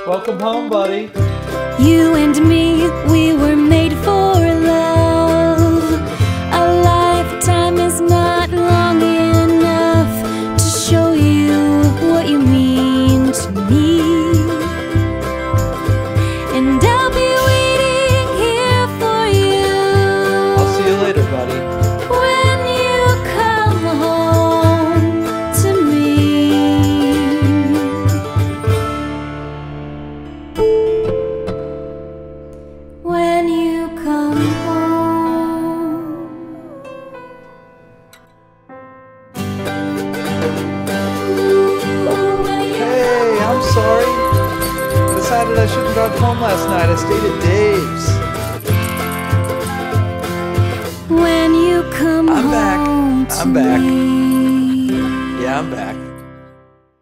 Welcome home, buddy. You and me, we were made for love. A lifetime is not long enough to show you what you mean to me. And I'll be waiting here for you. I'll see you later, buddy. When you come home to me. When you come home. Hey, I'm sorry. I decided I shouldn't drive home last night. I stayed at Dave's. When you come I'm back. home to I'm back. me. Yeah, I'm back.